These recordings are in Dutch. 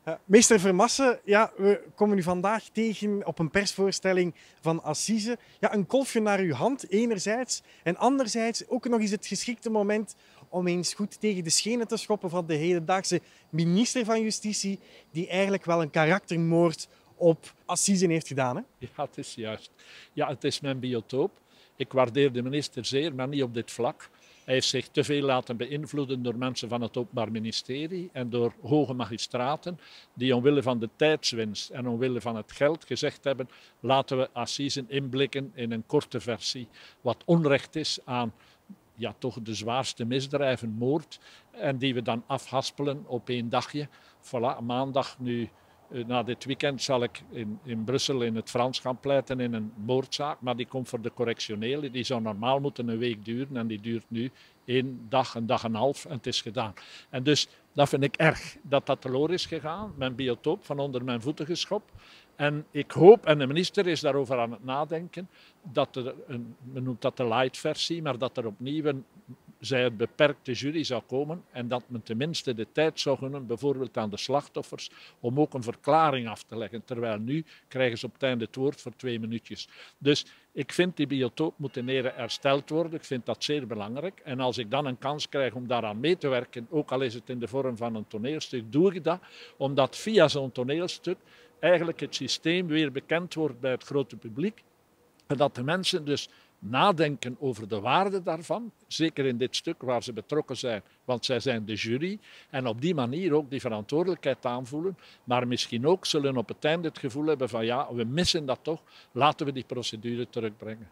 Meester Vermassen, ja, we komen u vandaag tegen op een persvoorstelling van Assise. Ja, een kolfje naar uw hand enerzijds en anderzijds ook nog eens het geschikte moment om eens goed tegen de schenen te schoppen van de hedendaagse minister van Justitie, die eigenlijk wel een karaktermoord op Assise heeft gedaan. Hè? Ja, het is juist. Ja, het is mijn biotoop. Ik waardeer de minister zeer, maar niet op dit vlak. Hij heeft zich te veel laten beïnvloeden door mensen van het Openbaar Ministerie en door hoge magistraten die omwille van de tijdswinst en omwille van het geld gezegd hebben: laten we assisen inblikken in een korte versie, wat onrecht is aan ja, toch de zwaarste misdrijven, moord, en die we dan afhaspelen op één dagje. Voilà, maandag nu. Na dit weekend zal ik in Brussel in het Frans gaan pleiten in een moordzaak, maar die komt voor de correctionele. Die zou normaal moeten een week duren en die duurt nu één dag, een dag en een half en het is gedaan. En dus dat vind ik erg dat dat teloor is gegaan, mijn biotoop van onder mijn voeten geschopt. En ik hoop, en de minister is daarover aan het nadenken, dat er men noemt dat de light versie, maar dat er opnieuw een zij het beperkte jury zou komen en dat men tenminste de tijd zou gunnen, bijvoorbeeld aan de slachtoffers, om ook een verklaring af te leggen. Terwijl nu krijgen ze op het einde het woord voor 2 minuutjes. Dus ik vind die biotoop moet in ere hersteld worden. Ik vind dat zeer belangrijk. En als ik dan een kans krijg om daaraan mee te werken, ook al is het in de vorm van een toneelstuk, doe ik dat. Omdat via zo'n toneelstuk eigenlijk het systeem weer bekend wordt bij het grote publiek. En dat de mensen dus nadenken over de waarde daarvan, zeker in dit stuk waar ze betrokken zijn, want zij zijn de jury, en op die manier ook die verantwoordelijkheid aanvoelen, maar misschien ook zullen op het einde het gevoel hebben van ja, we missen dat toch, laten we die procedure terugbrengen.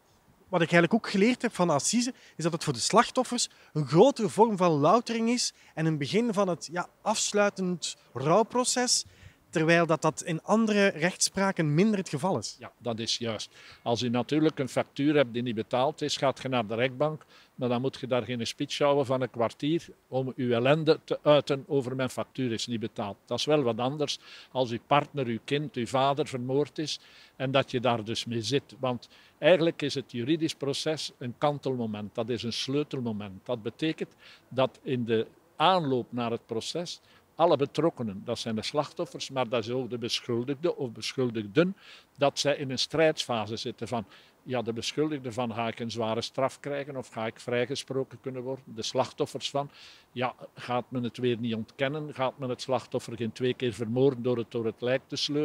Wat ik eigenlijk ook geleerd heb van Assise, is dat het voor de slachtoffers een grotere vorm van loutering is en een begin van het afsluitend rouwproces, terwijl dat in andere rechtspraken minder het geval is. Ja, dat is juist. Als u natuurlijk een factuur hebt die niet betaald is, gaat je naar de rechtbank, maar dan moet je daar geen speech houden van een kwartier om uw ellende te uiten over mijn factuur is niet betaald. Dat is wel wat anders als uw partner, uw kind, uw vader vermoord is en dat je daar dus mee zit. Want eigenlijk is het juridisch proces een kantelmoment, dat is een sleutelmoment. Dat betekent dat in de aanloop naar het proces alle betrokkenen, dat zijn de slachtoffers, maar dat is ook de beschuldigde of beschuldigden, dat zij in een strijdsfase zitten van, ja, de beschuldigde van, ga ik een zware straf krijgen of ga ik vrijgesproken kunnen worden? De slachtoffers van, ja, gaat men het weer niet ontkennen? Gaat men het slachtoffer geen 2 keer vermoorden door het lijk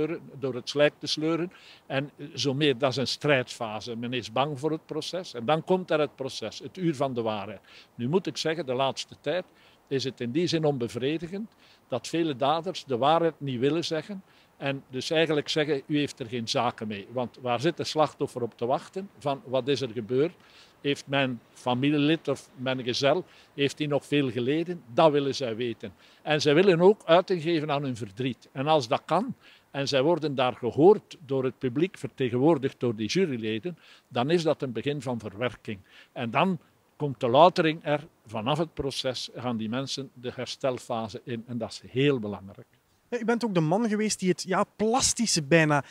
te sleuren? En zo meer, dat is een strijdsfase. Men is bang voor het proces en dan komt er het proces, het uur van de waarheid. Nu moet ik zeggen, de laatste tijd is het in die zin onbevredigend dat vele daders de waarheid niet willen zeggen en dus eigenlijk zeggen, u heeft er geen zaken mee. Want waar zit de slachtoffer op te wachten? Van wat is er gebeurd? Heeft mijn familielid of mijn gezel, heeft hij nog veel geleden? Dat willen zij weten. En zij willen ook uiting geven aan hun verdriet. En als dat kan, en zij worden daar gehoord door het publiek, vertegenwoordigd door die juryleden, dan is dat een begin van verwerking. En dan komt de loutering er vanaf het proces, gaan die mensen de herstelfase in en dat is heel belangrijk. Ja, u bent ook de man geweest die het plastische bijna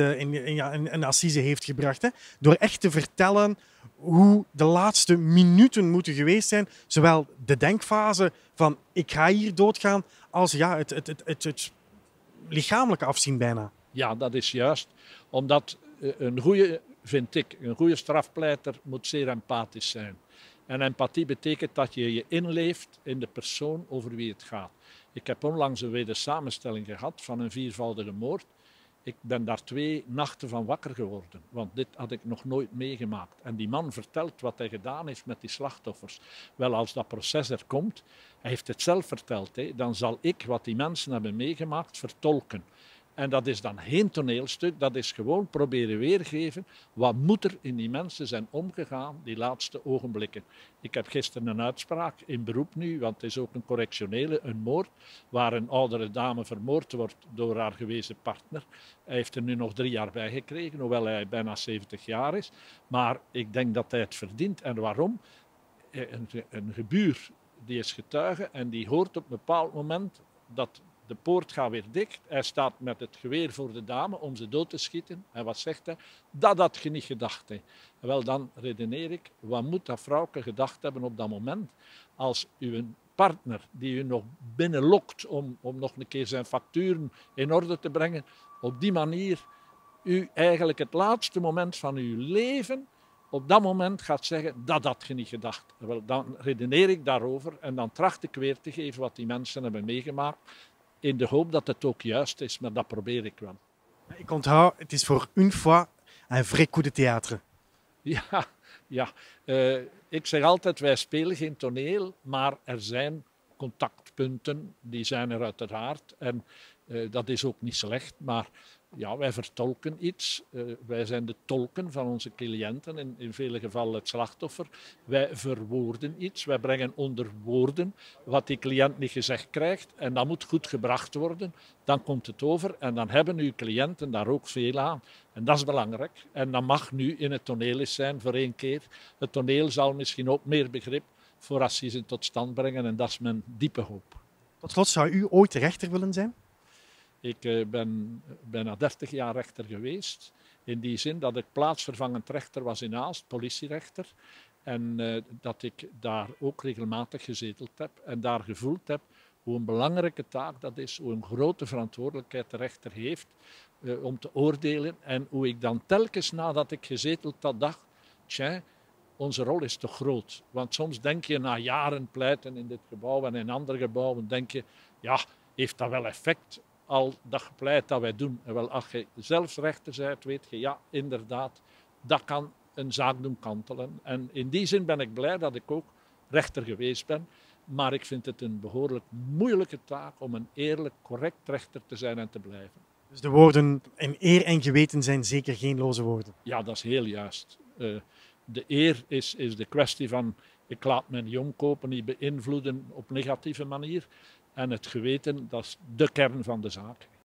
in Assise heeft gebracht. Hè? Door echt te vertellen hoe de laatste minuten moeten geweest zijn. Zowel de denkfase van ik ga hier doodgaan, als het lichamelijke afzien bijna. Ja, dat is juist. Omdat een goede strafpleiter moet zeer empathisch zijn. En empathie betekent dat je je inleeft in de persoon over wie het gaat. Ik heb onlangs een wedersamenstelling gehad van een 4voudige moord. Ik ben daar 2 nachten van wakker geworden, want dit had ik nog nooit meegemaakt. En die man vertelt wat hij gedaan heeft met die slachtoffers. Wel, als dat proces er komt, hij heeft het zelf verteld, dan zal ik wat die mensen hebben meegemaakt vertolken. En dat is dan geen toneelstuk, dat is gewoon proberen weergeven wat moet er in die mensen zijn omgegaan die laatste ogenblikken. Ik heb gisteren een uitspraak in beroep nu, want het is ook een correctionele, een moord, waar een oudere dame vermoord wordt door haar gewezen partner. Hij heeft er nu nog 3 jaar bij gekregen, hoewel hij bijna 70 jaar is. Maar ik denk dat hij het verdient. En waarom? Een gebuur die is getuige en die hoort op een bepaald moment dat de poort gaat weer dicht. Hij staat met het geweer voor de dame om ze dood te schieten. En wat zegt hij? Dat had je niet gedacht. Hè. Wel, dan redeneer ik, wat moet dat vrouwke gedacht hebben op dat moment als uw partner die u nog binnenlokt om nog een keer zijn facturen in orde te brengen, op die manier u eigenlijk het laatste moment van uw leven op dat moment gaat zeggen, dat had je niet gedacht. Wel, dan redeneer ik daarover en dan tracht ik weer te geven wat die mensen hebben meegemaakt, in de hoop dat het ook juist is, maar dat probeer ik wel. Ik onthoud, het is voor une fois un vrai coup de théâtre. Ja. Ik zeg altijd, wij spelen geen toneel, maar er zijn contactpunten, die zijn er uiteraard. En dat is ook niet slecht, maar ja, wij vertolken iets. Wij zijn de tolken van onze cliënten, in vele gevallen het slachtoffer. Wij verwoorden iets, wij brengen onder woorden wat die cliënt niet gezegd krijgt. En dat moet goed gebracht worden. Dan komt het over en dan hebben uw cliënten daar ook veel aan. En dat is belangrijk. En dat mag nu in het toneel eens zijn voor één keer. Het toneel zal misschien ook meer begrip voor assisen tot stand brengen en dat is mijn diepe hoop. Tot slot, zou u ooit rechter willen zijn? Ik ben bijna 30 jaar rechter geweest. In die zin dat ik plaatsvervangend rechter was in Aalst, politierechter. En dat ik daar ook regelmatig gezeteld heb en daar gevoeld heb hoe een belangrijke taak dat is, hoe een grote verantwoordelijkheid de rechter heeft om te oordelen. En hoe ik dan telkens nadat ik gezeteld had dacht, tja, onze rol is toch groot. Want soms denk je na jaren pleiten in dit gebouw en in andere gebouwen, denk je, ja, heeft dat wel effect? Al dat gepleit dat wij doen. En wel, als je zelfs rechter bent, weet je, ja, inderdaad, dat kan een zaak doen kantelen. En in die zin ben ik blij dat ik ook rechter geweest ben. Maar ik vind het een behoorlijk moeilijke taak om een eerlijk, correct rechter te zijn en te blijven. Dus de woorden en eer en geweten zijn zeker geen loze woorden. Ja, dat is heel juist. De eer is de kwestie van, ik laat me niet omkopen, niet beïnvloeden op negatieve manier. En het geweten, dat is de kern van de zaak.